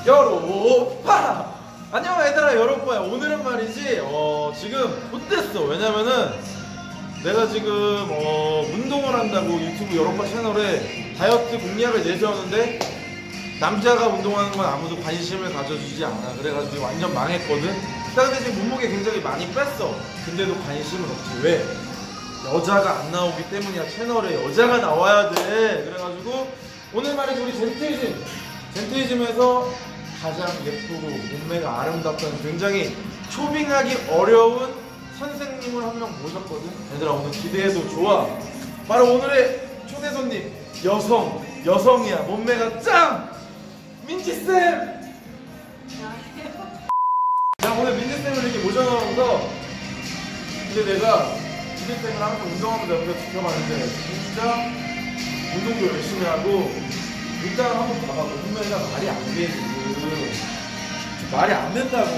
여로파! 안녕 얘들아, 여로파야. 오늘은 말이지 지금 못됐어. 왜냐면은 내가 지금 운동을 한다고 유튜브 여로파 채널에 다이어트 공약을 내세웠는데 남자가 운동하는 건 아무도 관심을 가져주지 않아. 그래가지고 완전 망했거든. 근데 지금 몸무게 굉장히 많이 뺐어. 근데도 관심은 없지. 왜? 여자가 안 나오기 때문이야. 채널에 여자가 나와야 돼. 그래가지고 오늘 말이지 우리 젠트이즘에서 가장 예쁘고 몸매가 아름답다는 굉장히 초빙하기 어려운 선생님을 한 명 모셨거든. 얘들아 오늘 기대해도 좋아. 바로 오늘의 초대 손님 여성이야. 몸매가 짱! 민지쌤! 자, 오늘 민지쌤을 이렇게 모셔놓으면서 근데 내가 민지쌤을 항상 운동하면서 옆에서 지켜봤는데 진짜 운동도 열심히 하고 일단 한번 봐봐. 몸매가 말이 안 돼. 지금 말이 안 된다고.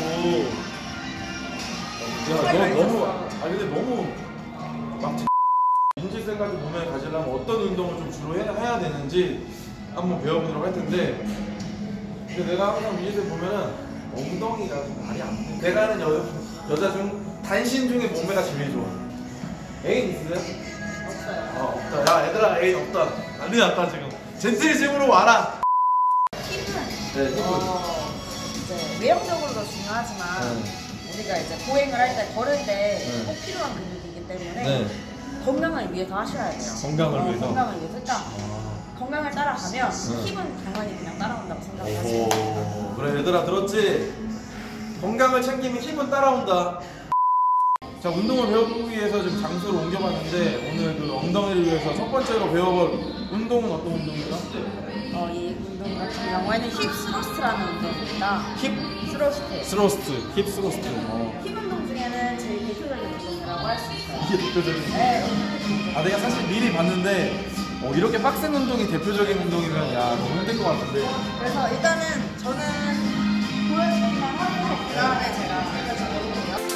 야, 너 너무 근데 너무 막 민지쌤까지 몸매를 가지려면 어떤 운동을 좀 주로 해야 되는지 한번 배워보도록 할 텐데, 근데 내가 항상 민지쌤 보면은 엉덩이가 말이 안 돼. 내가 아는 여자 중 단신 중에 몸매가 제일 좋아. 애인 있으세요? 없어요. 없다. 야 얘들아, 애인 없다. 난리 났다 지금. 젠틀이즘으로 와라. 힙은 이제 외형적으로도 중요하지만 우리가 이제 보행을 할 때 걸을 때 꼭 필요한 근육이기 때문에 건강을 위해서 하셔야 돼요. 건강을 위해서? 건강을 위해서. 그러니까 건강을 따라가면 힙은 당연히 그냥 따라온다고 생각을 하시면 그래 얘들아, 들었지? 건강을 챙기면 힙은 따라온다. 자, 운동을 배워보기 위해서 지금 장소를 옮겨봤는데 오늘 그 엉덩이를 위해서 첫 번째로 배워볼 운동은 어떤 운동입니까? 이 운동 같은 경우에는 힙 스로스트라는 운동입니다. 힙 스로스트. 힙 스로스트. 힙 운동 중에는 제일 대표적인 운동이라고 할 수 있어요. 이게 대표적인 운동? 네. 내가 사실 미리 봤는데 이렇게 빡센 운동이 대표적인 운동이면 야 너무 힘들 것 같은데. 그래서 일단은 저는 보여드리기만 하고 그 다음에 제가 알려드릴게요.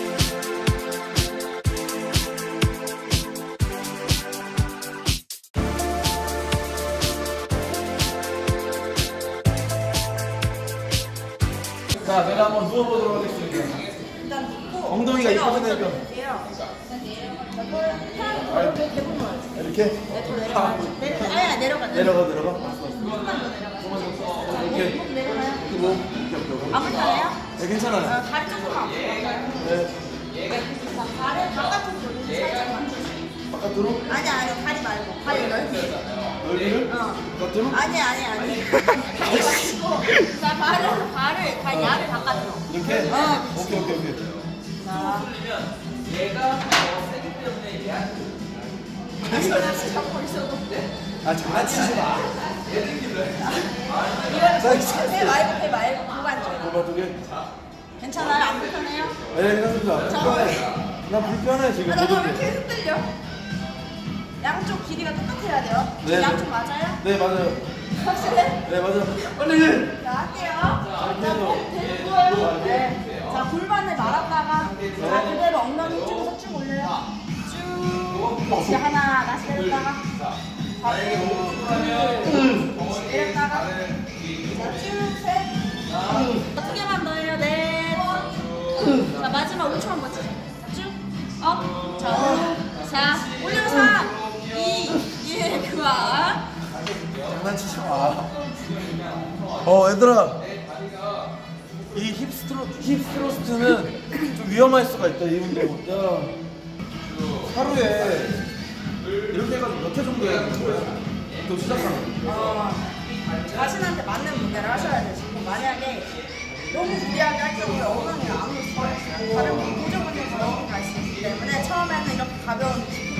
자, 내가 한번 누워보도록 하겠습니다. 일단 눕고 엉덩이가 이뻐지니까. 이렇게 대부분 넣어요. 이렇게? 내려가. 내려가. 내려가. 조금만 더 내려가요. 이렇게. 목 내려가요. 이렇게. 안 불편해요? 네, 괜찮아요. 다리 조금 앞으로. 네. 자, 발을 바깥으로 살짝 만져주세요. 바깥으로? 아니 다리 말고 발을 넓게. 넓이를? 바깥으로? 아니 다리 마시고 자 발을 야를 바깥으로 이렇게? 오케이. 자 얘가 세기 때문에 얘한테 다시 잡고 있어도 장난치지 마. 이거는 배 말고 후반 쪽 고바두개? 괜찮아요? 안 불편해요? 네, 괜찮습니다. 불편해. 나 불편해 지금. 나 왜 이렇게 흔들려? 양쪽 길이가 똑같아야 돼요? 네. 양쪽 맞아요? 네, 맞아요. 확실해? 네, 맞아요. 빨리! 자 할게요. 자 대고요. 네. 자 골반을 말았다가 자 그대로 엉덩이 쪽에서 쭉 올려요. 쭉 다시 하나 다시 내렸다가 내렸다가 자쭉셋 두 개만 더 해요. 넷. 자 마지막 5초만 버티자. 쭉 자 올려 3 2 1 그만. 장난치지 마. 얘들아. 이 힙스트로스트는 좀 위험할 수가 있다, 이 운동은. 야, 하루에 이렇게 해가지고 몇 회 정도 해야 되는 거야? 또 시작하면. 자신한테 맞는 무게를 하셔야 되시고, 만약에 너무 무리하게 할 경우에 엉덩이를 아무도 없어요. 다른 분 고정근육으로 갈 수 있기 때문에 처음에는 이렇게 가벼운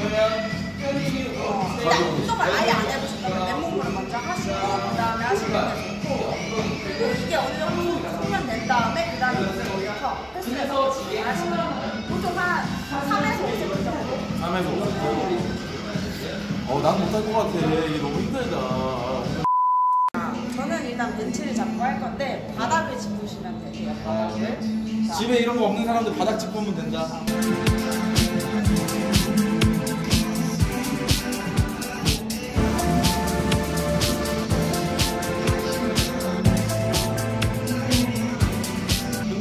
일단 운동을 아예 안 해보셨다면 맨몸으로 먼저 하시고 그 다음에 하시는 게 좋고, 그리고 이게 어느 정도 숙련된 다음에 그 다음에 물을 올려서 헬스에서 하시면 보통 한 3에서 5세트 정도? 3에서 5세트? 난 못할 것 같아. 이게 너무 힘들다. 저는 일단 벤치를 잡고 할 건데 바닥을 짚으시면 되세요. 바닥을. 집에 이런 거 없는 사람들 바닥 짚으면 된다.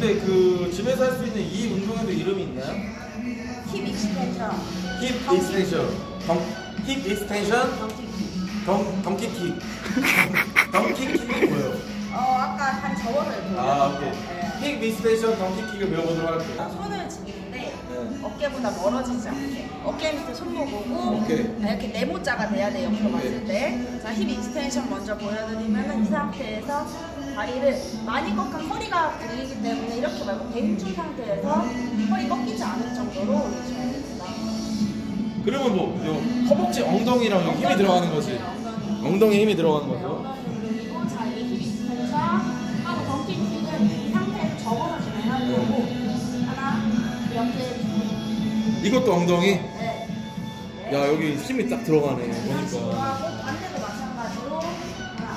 근데 그 집에서 할 수 있는 이 운동에도 이름이 있나요? 힙 익스텐션. 힙 익스텐션. 힙 익스텐션. 덩키킥. 덩키킥이 뭐예요? 아까 다리 접어서 이렇게. 오케이. 네. 힙 익스텐션 덩키킥을 배워보도록 할게요. 손을 쥐는데 네. 어깨보다 멀어지지 않게 어깨 밑에 손목 오고 오케이. 이렇게 네모자가 돼야 돼요. 옆으로 봤을 때. 자, 힙 익스텐션 먼저 보여드리면 이 상태에서 다리를 많이 꺾은 허리가 들리기 때문에 이렇게 말고 벤줄 상태에서 허리 꺾이지 않을 정도로 올려줘야 됩니다. 그러면 뭐 요 허벅지 엉덩이랑 여기 힘이 들어가는 거지. 네, 엉덩이. 엉덩이에 힘이 들어가는 네, 거죠. 엉덩이 돌리고 자, 이 힙 익스텐션 하고 덩키킥은 이 상태에서 접어서 진행할 거고 하나 이렇게 이것도 엉덩이? 네. 야 여기 힘이 딱 들어가네 하고 보니까. 반대도 마찬가지로 하나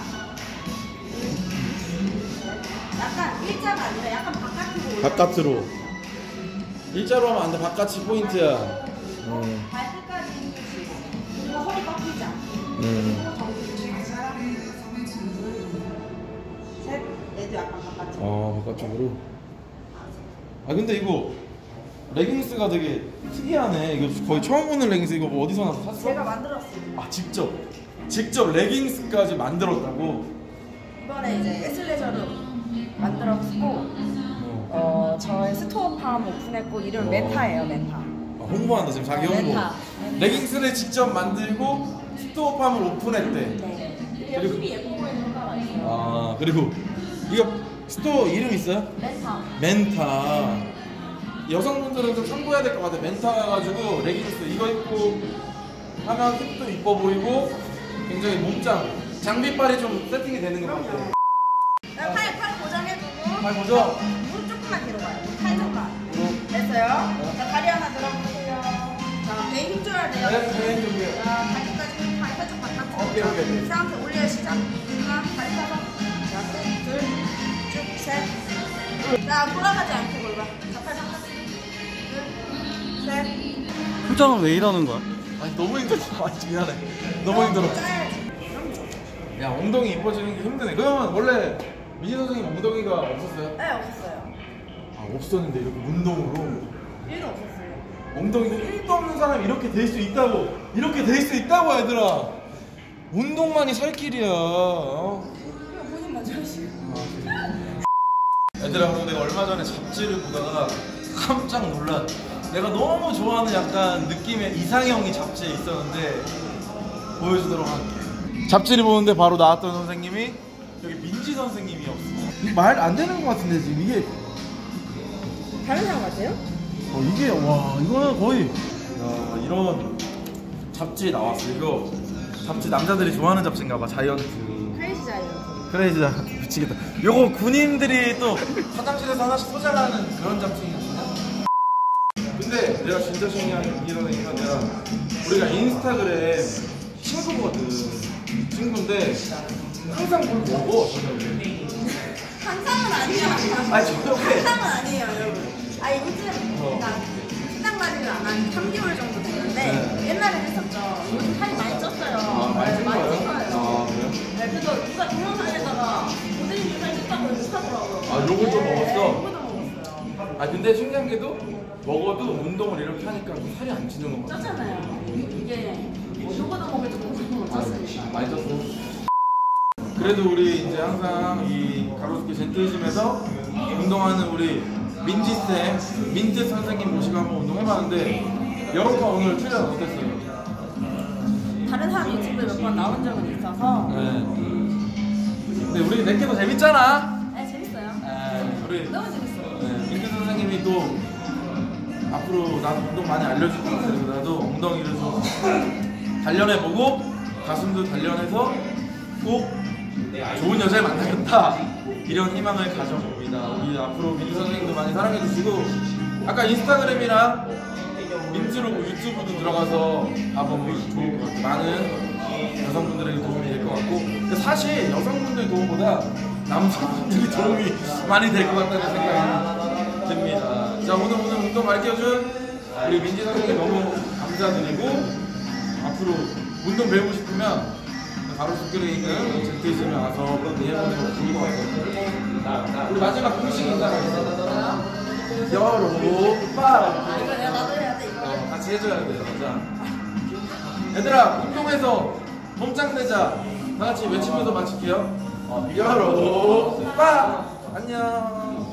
약간 일자가 아니라 약간 바깥으로 바깥으로. 일자로 하면 안 돼. 바깥이 포인트야. 발끝까지 힘주시고 그리고 허리 꺾이지 않게 그리고 정지 하나 셋 얘도 약간 바깥으로 바깥쪽으로. 근데 이거 레깅스가 되게 특이하네. 이거 거의 처음 보는 레깅스. 이거 뭐 어디서 나서 샀어? 제가 만들었어요. 직접 레깅스까지 만들었다고? 이번에 이제 에슬레저로 만들었고 저의 스토어팜 오픈했고 이름 멘타예요. 멘타. 홍보한다 지금 자기 홍보. 멘타. 레깅스를 직접 만들고 스토어팜을 오픈했대. 네. 이게 힙이 예뻐 보이는 효과가 있어요. 그리고 이거 스토어 이름 있어요? 멘타. 멘타. 여성분들은 좀 참고해야 될 것 같아. 멘타 가지고 레깅스 이거 입고 하면 힙도 이뻐 보이고 굉장히 몸짱 장비빨이 좀 세팅이 되는 것 같아. 팔 고정해주고 잘 보죠? 무릎 조금만 뒤로 가요. 살짝만. 됐어요? 자, 다리 하나 들어보세요. 자, 배에 힘줘야 돼요. 네, 좀 자, 발끝까지 팔 살짝 바깥으로. 오케이, 오케이. 이 상태 올려요. 시작. 하나, 다리 펴서. 자, 둘, 쭉, 셋. 자, 돌아가지 않게 골반. 자, 팔 바깥으로. 둘, 셋. 표정은 왜 이러는 거야? 너무 힘들어. 미안해. 너무 힘들어. 짜야지. 야 엉덩이 이뻐지는 게 힘드네. 그러면 원래 민지 선생님 엉덩이가 없었어요? 네, 없었어요. 없었는데 이렇게 운동으로 1도 없었어요. 엉덩이가 1도 없는 사람이 이렇게 될 수 있다고. 이렇게 될 수 있다고 얘들아. 운동만이 살 길이야. 이거 본인 먼저 하시고. 얘들아 그리고 내가 얼마 전에 잡지를 보다가 깜짝 놀란, 내가 너무 좋아하는 약간 느낌의 이상형이 잡지에 있었는데 보여주도록 할게. 잡지를 보는데 바로 나왔던 선생님이 여기 민지 선생님이었어. 말 안 되는 것 같은데 지금 이게 다른 사람 같아요? 이게 와 이거는 거의 야, 이런 잡지에 나왔어. 이거 잡지 남자들이 좋아하는 잡지인가 봐. 자이언트. 크레이지 자이언트. 크레이지 자이언트 미치겠다. 요거 군인들이 또 화장실에서 하나씩 소장하는 그런 잡지인가. 근데 내가 진짜 신기한 게 민지 선생님은 내가 우리가 인스타그램 친구거든. 친구인데 항상 뭘 먹어 저녁에. 항상은 아니야. 아니 저녁에 항상은 아니에요, 여러분. 요즘 그러니까 식단 관리를 안 한 3개월 정도 됐는데 네. 옛날에 했었죠. 요즘 살이 많이 쪘어요. 많이 찐 거예요? 찐거예요. 그래요? 네, 그래서 누가 동영상에다가 고등이 살 쪘다고 못하더라고요. 요걸 좀 먹었어? 요거도 먹었어요. 근데 신기한 게도 먹어도 운동을 이렇게 하니까 또 살이 안 찌는 거 같아. 쪘잖아요. 이게 뭐 요거도 먹을 때 고등도 쪘으니까. 많이 쪘어. 그래도 우리 이제 항상 이 가로수길 젠틀짐에서 운동하는 우리 민지쌤, 민트 선생님 모시고 한번 운동해봤는데 여러분 오늘 출연 어땠어요? 다른 사람 유튜브에 몇 번 나온 적은 있어서 근데 우리 내게 더 재밌잖아. 네, 재밌어요. 우리 너무 재밌어요. 민트 선생님이 또 앞으로 나도 운동 많이 알려줄 것 같아요. 그래서 나도 엉덩이를 좀 단련해보고 가슴도 단련해서 꼭 좋은 여자를 만나겠다, 이런 희망을 가져봅니다. 우리 앞으로 민트 선생님도 많이 사랑해주시고 아까 인스타그램이랑 민트로 유튜브도 들어가서 봐보면 좋을 것 같아요. 많은 여성분들에게 도움이 될 것 같고, 근데 사실 여성분들 도움보다 남성분들이 도움이 많이 될 것 같다는 생각이 듭니다. 자, 오늘 운동 가르쳐준 우리 민지 선생님 너무 감사드리고, 앞으로 운동 배우고 싶으면 가로수길에 있는 젠틀짐에 와서 그런 해보는 거 좋을 것 같아요. 우리 마지막 공식 인사가 있어요. 여로빠. 이거 내가 나도 해야 돼 이거. 같이 해줘야 돼요. 자, 얘들아 운동해서 몸짱 되자. 다 같이 외치면서 마칠게요. 여로빠. 안녕.